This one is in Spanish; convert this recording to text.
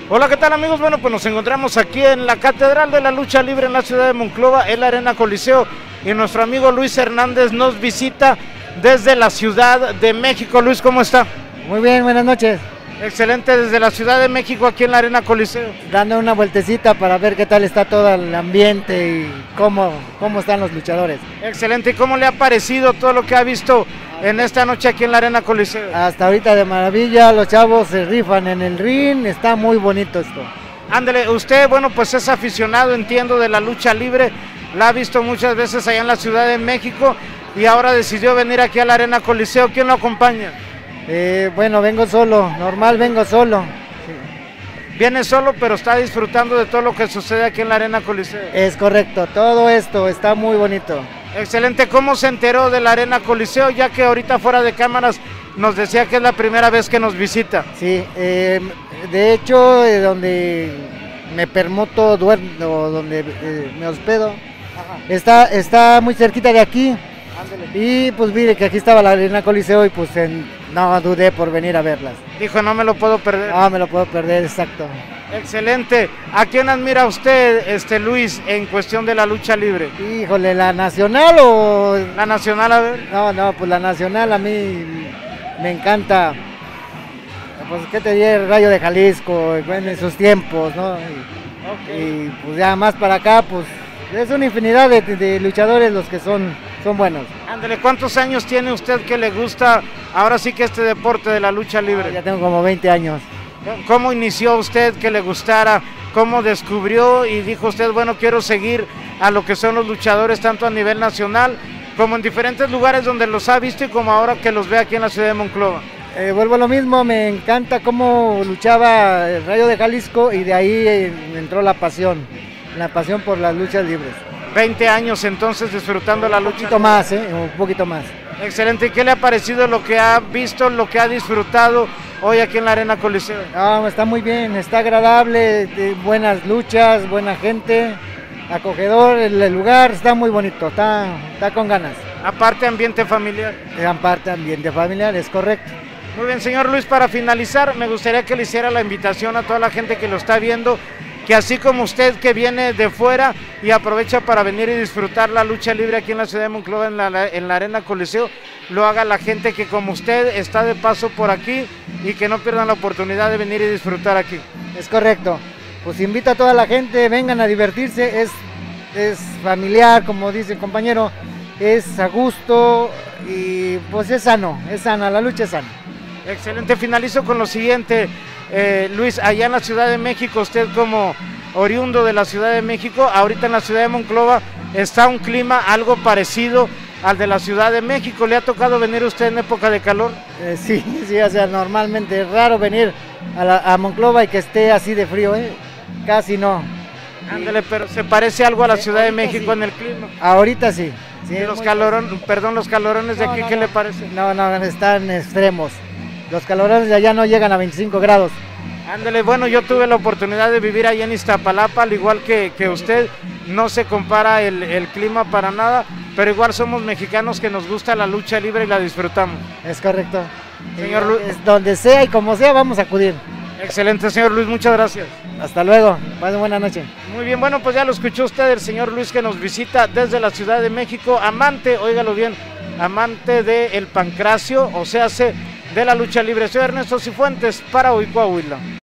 Hola, ¿qué tal amigos? Bueno, pues nos encontramos aquí en la Catedral de la Lucha Libre en la ciudad de Monclova, en la Arena Coliseo, y nuestro amigo Luis Hernández nos visita desde la Ciudad de México. Luis, ¿cómo está? Muy bien, buenas noches. Excelente, desde la Ciudad de México aquí en la Arena Coliseo. Dando una vueltecita para ver qué tal está todo el ambiente y cómo están los luchadores. Excelente, ¿y cómo le ha parecido todo lo que ha visto en esta noche aquí en la Arena Coliseo? Hasta ahorita de maravilla, los chavos se rifan en el ring, está muy bonito esto. Ándele, usted, bueno, pues es aficionado, entiendo, de la lucha libre, la ha visto muchas veces allá en la Ciudad de México y ahora decidió venir aquí a la Arena Coliseo. ¿Quién lo acompaña? Bueno, vengo solo, normal vengo solo. Sí. Viene solo, pero está disfrutando de todo lo que sucede aquí en la Arena Coliseo. Es correcto, todo esto está muy bonito. Excelente, ¿cómo se enteró de la Arena Coliseo? Ya que ahorita fuera de cámaras nos decía que es la primera vez que nos visita. Sí, de hecho, donde me permuto, duermo, donde me hospedo, está muy cerquita de aquí. Y pues mire que aquí estaba la Arena Coliseo y pues no dudé por venir a verlas. Dijo, no me lo puedo perder. No me lo puedo perder, exacto. Excelente. ¿A quién admira usted, Luis, en cuestión de la lucha libre? Híjole, ¿la nacional o...? ¿La nacional, a ver? No, pues la nacional a mí me encanta. Pues qué te diría, el Rayo de Jalisco, bueno, en sus tiempos, ¿no? Y pues ya más para acá, pues es una infinidad de luchadores los que son buenos. Ándale, ¿cuántos años tiene usted que le gusta ahora sí que este deporte de la lucha libre? Ya tengo como 20 años. ¿Cómo inició usted que le gustara? ¿Cómo descubrió y dijo usted, bueno, quiero seguir a lo que son los luchadores tanto a nivel nacional como en diferentes lugares donde los ha visto y como ahora que los ve aquí en la ciudad de Monclova? Vuelvo a lo mismo, me encanta cómo luchaba el Rayo de Jalisco y de ahí entró la pasión por las luchas libres. 20 años entonces disfrutando la lucha. Un poquito más. Excelente, ¿y qué le ha parecido lo que ha visto, lo que ha disfrutado hoy aquí en la Arena Coliseo? Está muy bien, está agradable, buenas luchas, buena gente, acogedor, el lugar está muy bonito, está con ganas. Aparte ambiente familiar. Aparte ambiente familiar, es correcto. Muy bien, señor Luis, para finalizar, me gustaría que le hiciera la invitación a toda la gente que lo está viendo, que así como usted que viene de fuera y aprovecha para venir y disfrutar la lucha libre aquí en la ciudad de Monclova, en la Arena Coliseo, lo haga la gente que como usted está de paso por aquí y que no pierdan la oportunidad de venir y disfrutar aquí. Es correcto, pues invito a toda la gente, vengan a divertirse, es familiar, como dice el compañero, es a gusto y pues es sana, la lucha es sana. Excelente, finalizo con lo siguiente, Luis, allá en la Ciudad de México, usted como oriundo de la Ciudad de México, ahorita en la ciudad de Monclova está un clima algo parecido al de la Ciudad de México. ¿Le ha tocado venir usted en época de calor? Sí, o sea, normalmente es raro venir a Monclova y que esté así de frío, casi no. Ándale, pero ¿se parece algo a la Ciudad de México en el clima? Ahorita sí. ¿Y los calorones de aquí qué le parece? No, están extremos. Los calorones de allá no llegan a 25 grados. Ándale, bueno, yo tuve la oportunidad de vivir allá en Iztapalapa, al igual que usted, no se compara el clima para nada, pero igual somos mexicanos que nos gusta la lucha libre y la disfrutamos. Es correcto. Señor Luis, donde sea y como sea, vamos a acudir. Excelente, señor Luis, muchas gracias. Hasta luego, buena noche. Muy bien, bueno, pues ya lo escuchó usted, el señor Luis que nos visita desde la Ciudad de México, amante, óigalo bien, amante del pancracio, o sea, de la lucha libre. Soy Ernesto Cifuentes para hoy Coahuila.